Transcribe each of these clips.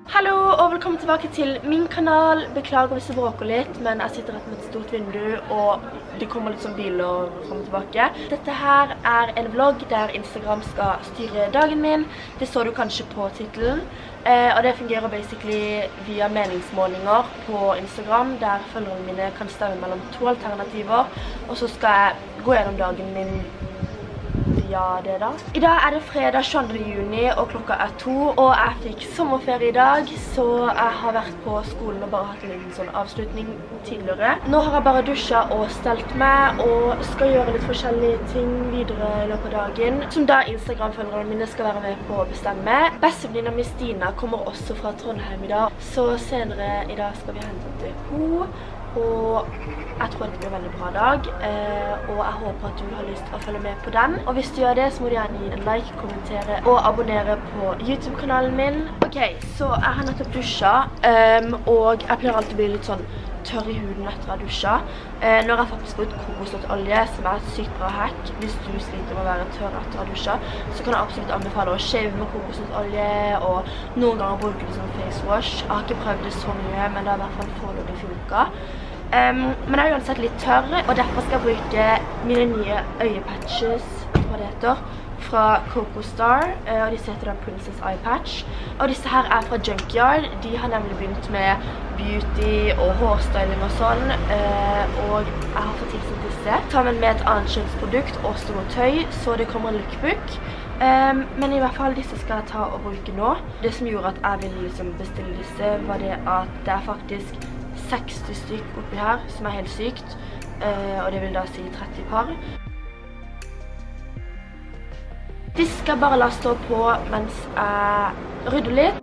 Hallo og velkommen tilbake til min kanal. Beklager hvis jeg bråker litt, men jeg sitter rett med et stort vindu og det kommer litt sånn biler frem og tilbake. Dette her er en vlogg der Instagram skal styre dagen min. Det så du kanskje på titelen. Og det fungerer basically via meningsmålinger på Instagram, der følgerne mine kan stemme mellom 2 alternativer. Og så skal jeg gå gjennom dagen min via det da. I dag er det fredag 22. juni og klokka er 2, og jeg fikk sommerferie i dag, så jeg har vært på skolen og bare hatt en liten sånn avslutning tidligere. Nå har jeg bare dusjet og stelt meg, og skal gjøre litt forskjellige ting videre i løpet av dagen, som da Instagram-følgerne mine skal være med på å bestemme. Bestevenninna mi Stina kommer også fra Trondheim i dag, så senere i dag skal vi hente henne. Og jeg tror det blir en veldig bra dag, og jeg håper at du har lyst til å følge med på den. Og hvis du gjør det, så må du gjerne gi en like, kommentere og abonnere på YouTube-kanalen min. Ok, så jeg har nettopp dusjet, og jeg pleier alltid å bli litt sånn tørr i huden etter å ha dusjet. Nå har jeg faktisk brukt kokosnøttolje, som er et sykt bra hack. Hvis du sliter med å være tørr etter å ha dusjet, så kan jeg absolutt anbefale å shave med kokosnøttolje, og noen ganger bruke det som face wash. Jeg har ikke prøvd det så mye, men det har i hvert fall foreløpig funket. Men jeg er uansett litt tørr, og derfor skal jeg bruke mine nye øyepatches, hva det heter, fra Coco Star, og disse heter da Princess Eye Patch. Og disse her er fra Junkyard. De har nemlig begynt med beauty og hårstyling og sånn, og jeg har fått tilsendt disse sammen med et annet kjønnsprodukt, også noe tøy, så det kommer en lookbook. Men i hvert fall disse skal jeg ta og bruke nå. Det som gjorde at jeg ville liksom bestille disse, var det at det er faktisk 60 stykk oppi her, som er helt sykt, og det vil da si 30 par. De skal bare la stå på mens jeg rydder litt.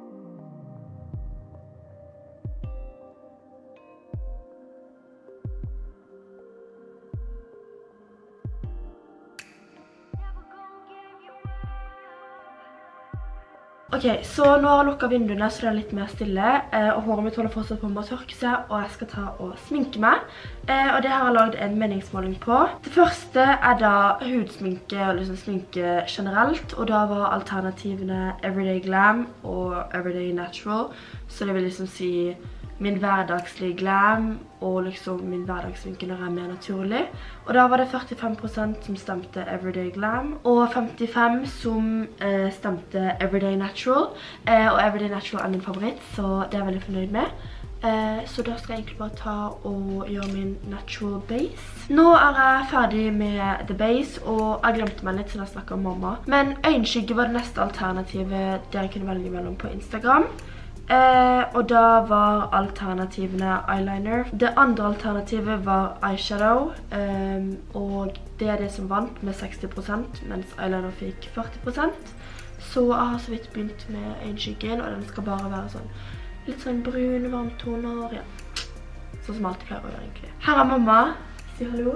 Ok, så nå har jeg lukket vinduene, så det er litt mer stille, og håret mitt holder fortsatt på med å tørke seg, og jeg skal ta og sminke meg. Og det har jeg laget en meningsmåling på. Det første er da hudsminke, og liksom sminke generelt, og da var alternativene Everyday Glam og Everyday Natural, så det vil liksom si min hverdagslige glam og liksom min hverdagssminke når jeg er mer naturlig. Og da var det 45% som stemte Everyday Glam, og 55% som stemte Everyday Natural. Og Everyday Natural er min favoritt, så det er jeg veldig fornøyd med. Så da skal jeg egentlig bare ta og gjøre min natural base. Nå er jeg ferdig med the base, og jeg glemte meg litt siden jeg snakket om mamma. Men øyenskygge var det neste alternativet dere kunne velge mellom på Instagram. Og da var alternativene eyeliner. Det andre alternativet var eyeshadow, og det er det som vant med 60%, mens eyeliner fikk 40%. Så jeg har så vidt begynt med øyenskyggen, og den skal bare være sånn litt sånn brun, varmtoner, ja. Sånn som alt pleier å gjøre egentlig. Her er mamma. Si hallo.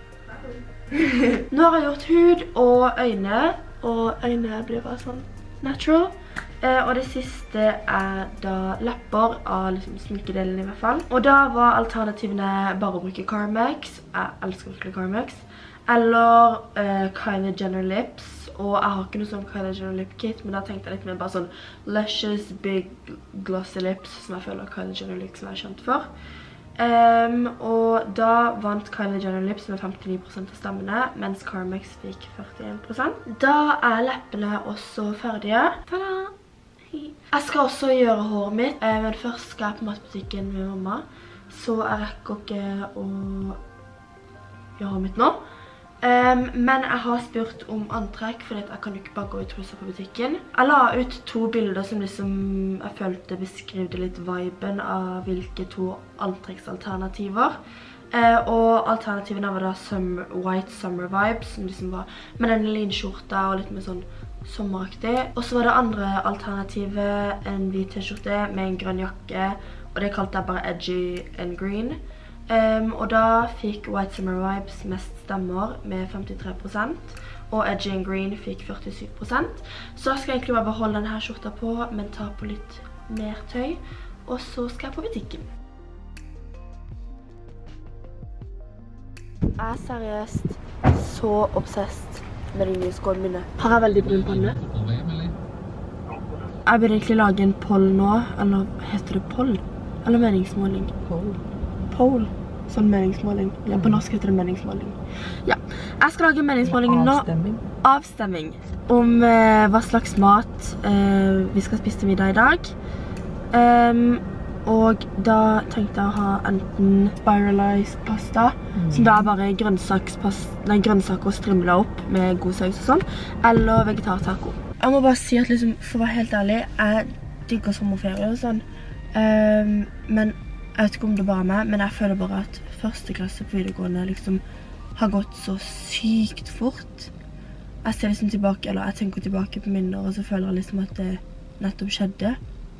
Nå har jeg gjort hud og øynene blir bare sånn natural. Og det siste er da lepper av liksom sminkedelen i hvert fall. Og da var alternativene bare å bruke Carmex. Jeg elsker virkelig Carmex. Eller Kylie Jenner Lips. Og jeg har ikke noe sånn Kylie Jenner Lip Kit, men da tenkte jeg litt mer bare sånn Luscious, Big, Glossy Lips, som jeg føler Kylie Jenner Lips er kjent for. Og da vant Kylie Jenner Lips med 59% av stemmene, mens Carmex fikk 41%. Da er leppene også ferdige. Tada! Jeg skal også gjøre håret mitt, men først skal jeg på matbutikken med mamma, så jeg rekker ikke å gjøre håret mitt nå. Men jeg har spurt om antrekk, fordi jeg kan jo ikke bare gå i truser på butikken. Jeg la ut 2 bilder som liksom jeg følte beskrivde litt viben av hvilke 2 antrekksalternativer. Og alternativene var da White Summer Vibes, som liksom var med denne linskjorta og litt mer sånn sommeraktig. Og så var det andre alternativet en hvit t-skjorte med en grønn jakke, og det kalte jeg bare Edgy and Green. Og da fikk White Summer Vibes mest stemmer med 53%, og Edgy and Green fikk 47%. Så da skal jeg egentlig bare beholde denne skjorta på, men ta på litt mer tøy, og så skal jeg på butikken. Jeg er seriøst så obsessed med de nye skålene mine. Har jeg veldig brun panne? Jeg burde egentlig lage en poll nå, eller heter det poll? Eller meningsmåling? Poll. Sånn meningsmåling. Ja, på norsk heter det meningsmåling. Ja, jeg skal lage meningsmålingen nå. Avstemming. Om hva slags mat vi skal spise til middag i dag. Og da tenkte jeg å ha enten spiralized pasta, som da er bare grønnsaker strimlet opp med god saus og sånn, eller vegetartaco. Jeg må bare si at liksom, for å være helt ærlig, jeg digger sommerferie og sånn. Men jeg vet ikke om det bare er meg, men jeg føler bare at første klasse på videregående liksom har gått så sykt fort. Jeg ser liksom tilbake, eller jeg tenker tilbake på minner, og så føler jeg liksom at det nettopp skjedde.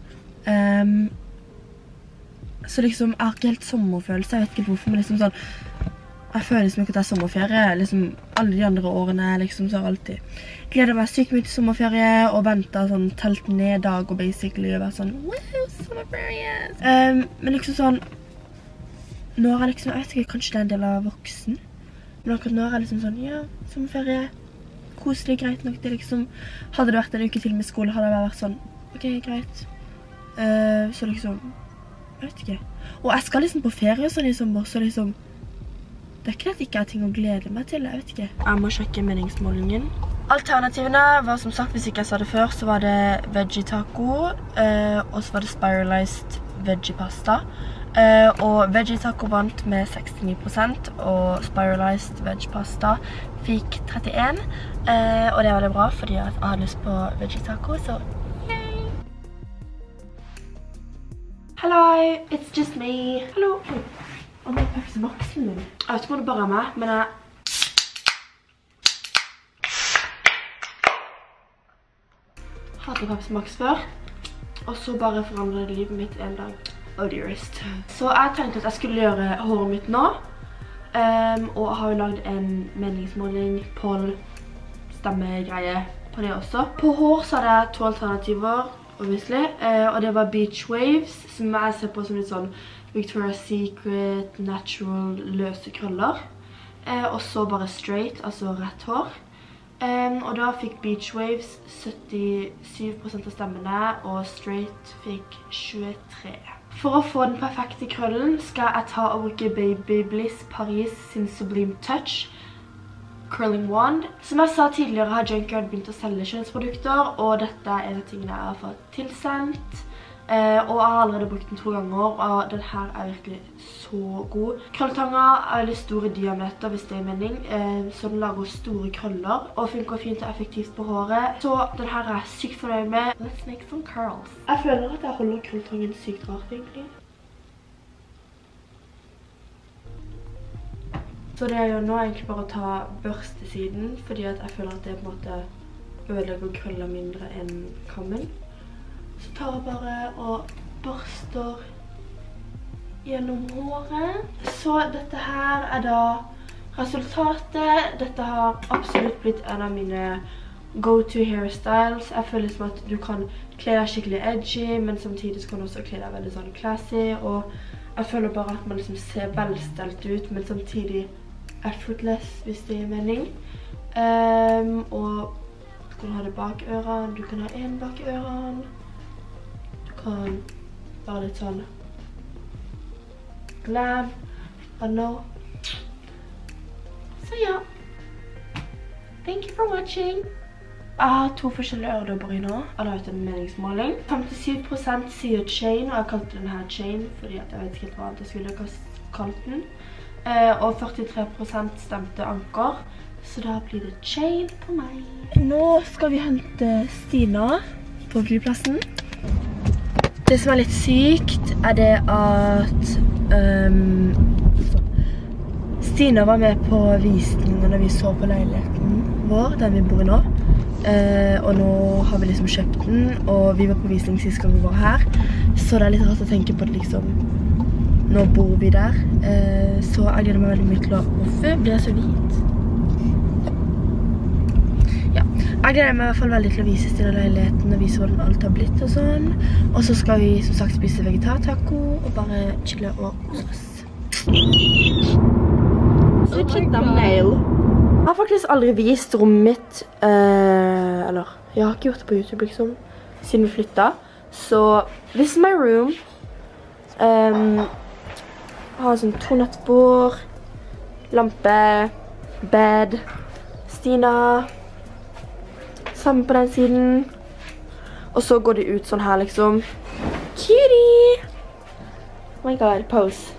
Så liksom, jeg har ikke helt sommerfølelse, jeg vet ikke hvorfor, men liksom sånn, jeg føler liksom ikke at det er sommerferie, liksom alle de andre årene, liksom så har jeg alltid gledet meg sykt mye til sommerferie, og ventet sånn, telt ned dag, og basically vært sånn, wow, sommerferie! Men liksom sånn, nå er jeg liksom, jeg vet ikke, kanskje det er en del av voksen, men akkurat nå er jeg liksom sånn, ja, sommerferie, koselig, greit nok, det liksom, hadde det vært en uke til med skole, hadde jeg vært sånn, ok, greit, så liksom, jeg vet ikke. Og jeg skal liksom på ferie og sånn i sommer, så liksom, det er ikke at jeg ikke har ting å glede meg til, jeg vet ikke. Jeg må sjekke meningsmålingen. Alternativene var som sagt, hvis ikke jeg sa det før, så var det veggie taco, og så var det spiralized veggie pasta. Og veggie taco vant med 69%, og spiralized veggie pasta fikk 31%. Og det var veldig bra, fordi jeg hadde lyst på veggie taco, så hello, it's just me. Hallo. Og nå er Pepsi Maxen min. Jeg vet ikke om det bare er meg, men jeg hadde Pepsi Max før. Og så bare forandret livet mitt en dag. Oh dearest. Så jeg tenkte at jeg skulle gjøre håret mitt nå. Og jeg har jo laget en meningsmåling, poll, stemmegreie på det også. På hår så er det 2 alternativer. Obviously, og det var Beach Waves, som jeg ser på som litt sånn Victoria's Secret, natural, løse krøller. Og så bare straight, altså rett hår. Og da fikk Beach Waves 77% av stemmene, og straight fikk 23%. For å få den perfekte krøllen skal jeg ta og bruke Baby Bliss Paris sin Sublime Touch Curling Wand. Som jeg sa tidligere har Junkyard begynt å selge kjønnsprodukter, og dette er en av tingene jeg har fått tilsendt. Og jeg har allerede brukt den 2 ganger, og den her er virkelig så god. Krølltanger er veldig store diameter, hvis det er mening, så den lager store krøller, og funker fint og effektivt på håret. Så den her er jeg sykt fornøyd med. Let's make some curls. Jeg føler at jeg holder krølltangen sykt rart, egentlig. Så det er jo nå egentlig bare å ta børstesiden, fordi at jeg føler at det på en måte ødelegger krøller mindre enn kammen. Så tar jeg bare og børster gjennom håret. Så dette her er da resultatet. Dette har absolutt blitt en av mine go-to hairstyles. Jeg føler som at du kan kle deg skikkelig edgy, men samtidig kan du også kle deg veldig sånn classy. Og jeg føler bare at man liksom ser velstelt ut, men samtidig effortless, hvis det gir mening. Og du kan ha det bak ørene, du kan ha en bak ørene. Du kan være litt sånn glam, I don't know. Så ja. Thank you for watching. Jeg har 2 forskjellige øredobber i nå. Jeg har laget en meningsmåling. 57% sier chain, og jeg kalte den her chain, fordi jeg vet ikke hva annet jeg skulle kalt den. Og 43% stemte anker, så da blir det chain på meg. Nå skal vi hente Stina på flyplassen. Det som er litt sykt er det at Stina var med på visningen når vi så på leiligheten vår, der vi bor i nå. Og nå har vi liksom kjøpt den, og vi var på visning sist gang vi var her, så det er litt rart å tenke på det liksom. Nå bor vi der, så jeg gleder meg veldig mye til å... Hvorfor blir jeg så hvit? Ja, jeg gleder meg i hvert fall veldig til å vise Stina leiligheten og vise hvordan alt har blitt og sånn. Og så skal vi som sagt spise vegetartaco og bare chille og kose oss. Switch a thumbnail. Jeg har faktisk aldri vist rommet mitt, eller jeg har ikke gjort det på YouTube liksom. siden vi flyttet. Så, this is my room. Har sånn 2 nattbord, lampe, bed, Stina, sammen på den siden. Og så går de ut sånn her liksom. Cutie! Oh my god, pose.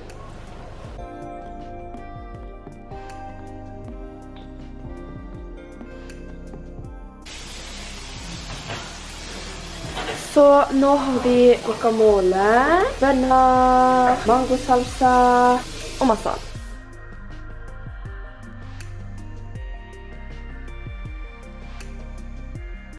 Så nå har vi guacamole, bønner, mangosalsa og masse annet.